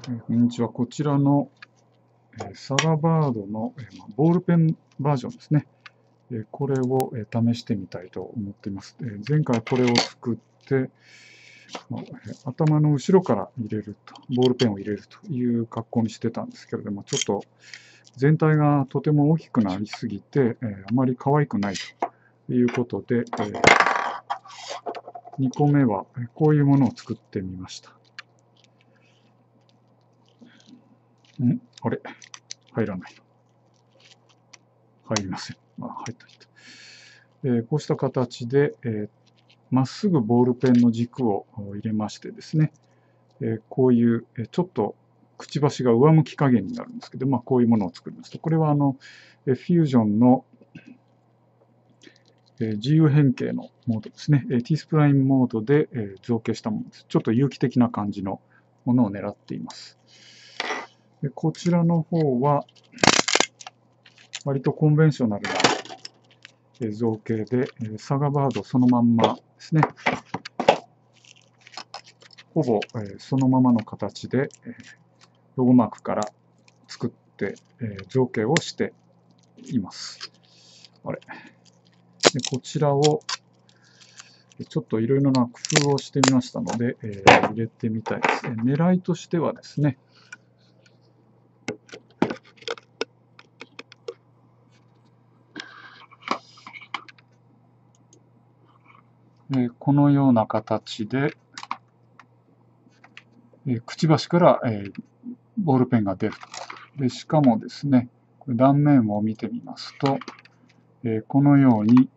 こんにちは。こちらのサガバードのボールペンバージョンですね。これを試してみたいと思っています。前回これを作って、頭の後ろから入れると、ボールペンを入れるという格好にしてたんですけれども、ちょっと全体がとても大きくなりすぎて、あまり可愛くないということで、2個目はこういうものを作ってみました。あれ入らない。入りません。入った。こうした形で、まっすぐボールペンの軸を入れましてですね、こういうちょっとくちばしが上向き加減になるんですけど、こういうものを作りますと、これはフュージョンの自由変形のモードですね。T スプラインモードで造形したものです。ちょっと有機的な感じのものを狙っています。こちらの方は、割とコンベンショナルな造形で、サガバードそのまんまですね。ほぼそのままの形でロゴマークから作って造形をしています。でこちらをちょっといろいろな工夫をしてみましたので、入れてみたいですね。狙いとしてはですね、このような形で、くちばしから、ボールペンが出ると。でしかもですね、断面を見てみますと、このように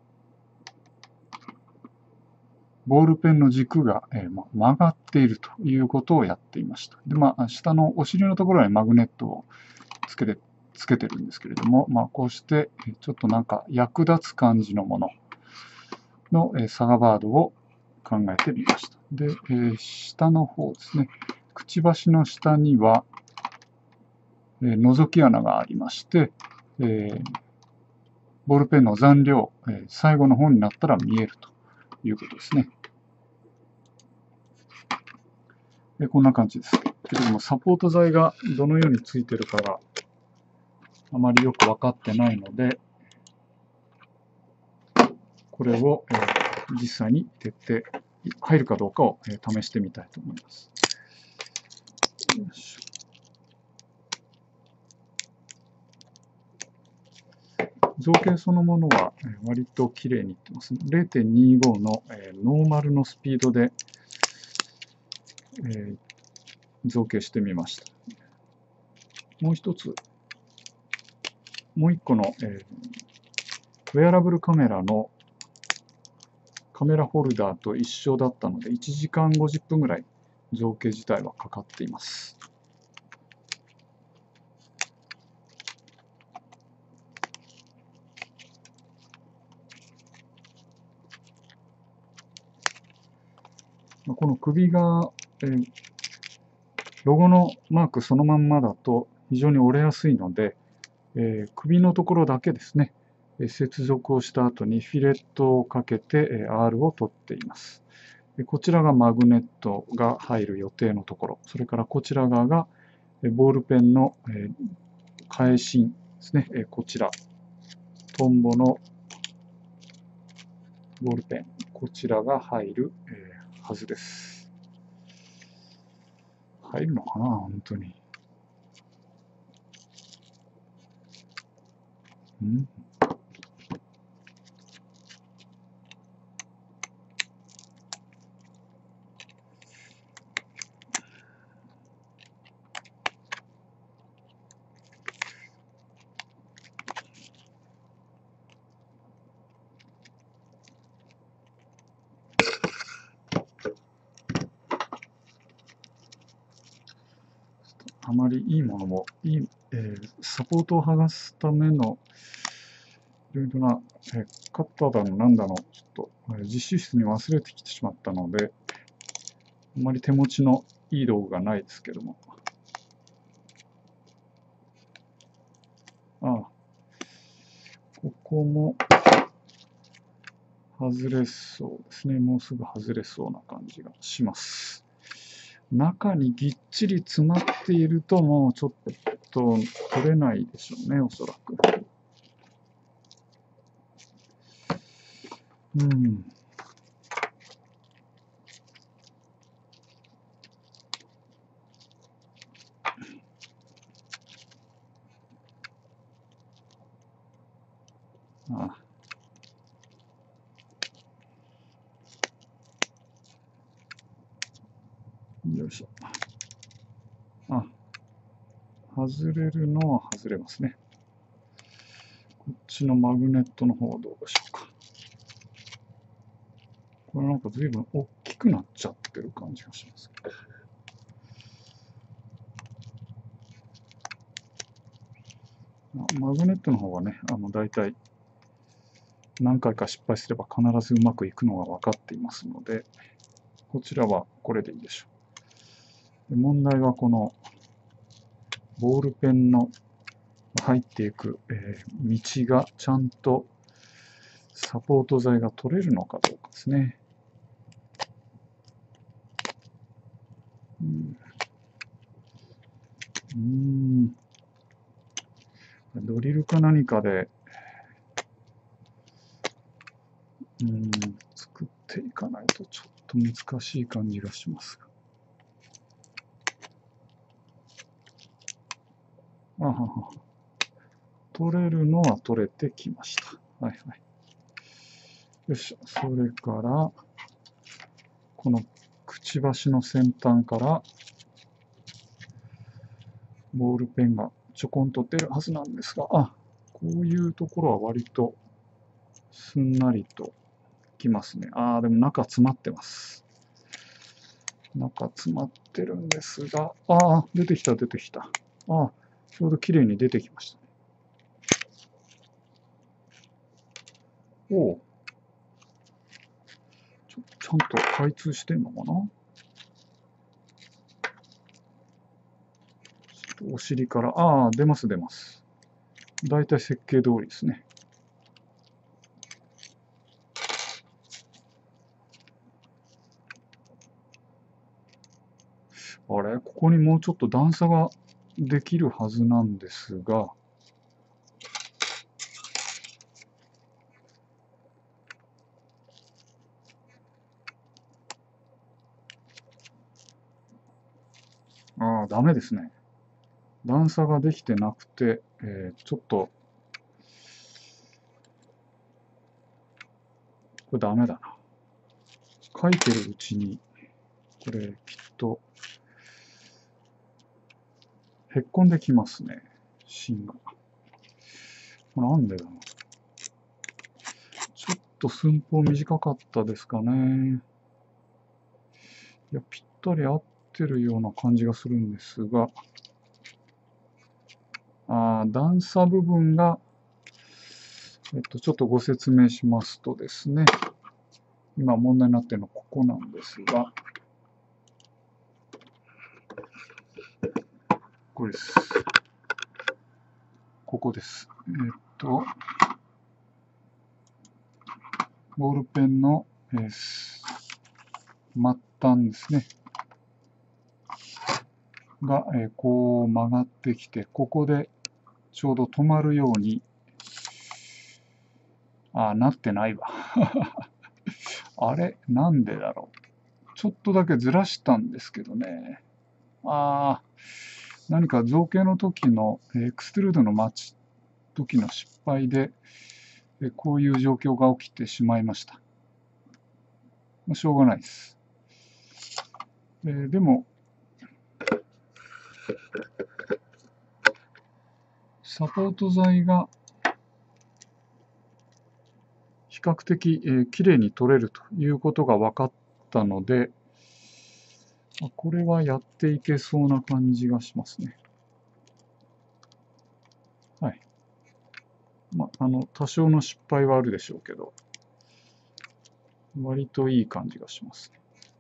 ボールペンの軸が曲がっているということをやっていました。で、下のお尻のところにマグネットをつけてるんですけれども、こうしてちょっとなんか役立つ感じのもののサガバードを考えてみました。で、下の方ですね、くちばしの下には覗き穴がありまして、ボールペンの残量、最後の方になったら見えるということですね。こんな感じです。けれども、サポート材がどのようについてるかがあまりよく分かってないので、これを実際に入れて入るかどうかを試してみたいと思います。造形そのものは割と綺麗にいってます。0.25 のノーマルのスピードで造形してみました。もう一個のウェアラブルカメラのカメラホルダーと一緒だったので、1時間50分ぐらい造形自体はかかっています。この首が、ロゴのマークそのまんまだと非常に折れやすいので、首のところだけですね、接続をした後にフィレットをかけて R を取っています。こちらがマグネットが入る予定のところ、それからこちら側がボールペンの返しですね、こちら、トンボのボールペン、こちらが入るはずです。入るのかな、本当に。あまりいいものも、サポートを剥がすためのいろいろな、カッターだのなんだの、ちょっと、実習室に忘れてきてしまったので、あまり手持ちのいい道具がないですけども。ここも外れそうですね。もうすぐ外れそうな感じがします。 中にぎっちり詰まっていると、もうちょっと取れないでしょうね、おそらく。うん。あ、よいしょ。あ、外れるのは外れますね。こっちのマグネットの方はどうでしょうか。これなんか随分大きくなっちゃってる感じがします。マグネットの方はね、だいたい何回か失敗すれば必ずうまくいくのが分かっていますので、こちらはこれでいいでしょう。で、問題はこのボールペンの入っていく、道がちゃんとサポート材が取れるのかどうかですね。ドリルか何かで、作っていかないとちょっと難しい感じがしますが。あはは。取れるのは取れてきました。はいはい。よし、それから、このくちばしの先端からボールペンがちょこんと出るはずなんですが、こういうところは割とすんなりときますね。でも中詰まってます。中詰まってるんですが、出てきた出てきた。ちょうど綺麗に出てきましたね。おお。ちゃんと開通してんのかな。お尻から、出ます出ます。だいたい設計通りですね。あれ、ここにもうちょっと段差ができるはずなんですが、ダメですね。段差ができてなくて、ちょっと、これダメだな。書いてるうちに、これきっと、へっこんできますね。芯が。なんでだろう。ちょっと寸法短かったですかね。いや、ぴったり合ってるような感じがするんですが、段差部分が、ちょっとご説明しますとですね、今問題になっているのはここなんですが、これです。ここです。ボールペンの、末端ですね。が、こう曲がってきて、ここでちょうど止まるように、なってないわ。あれなんでだろう。ちょっとだけずらしたんですけどね。何か造形の時の、エクストルードの時の失敗で、こういう状況が起きてしまいました。しょうがないです。でも、サポート材が比較的、きれいに取れるということが分かったので、これはやっていけそうな感じがしますね。はい。多少の失敗はあるでしょうけど、割といい感じがしますね。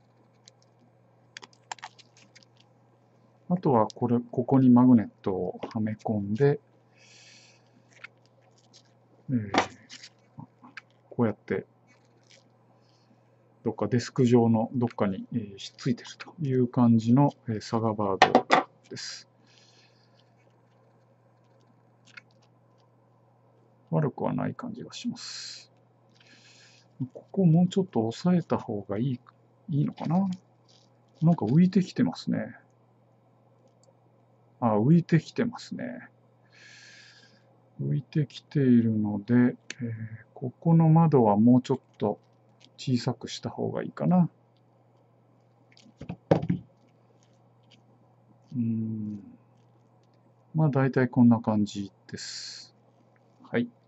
あとはここにマグネットをはめ込んで、こうやってどっかデスク上のどっかにひっついてるという感じのサガバードです。悪くはない感じがします。ここもうちょっと押さえた方がいいのかな。なんか浮いてきてますね。浮いてきてますね。浮いてきているので、ここの窓はもうちょっと小さくした方がいいかな。まあ大体こんな感じです。はい。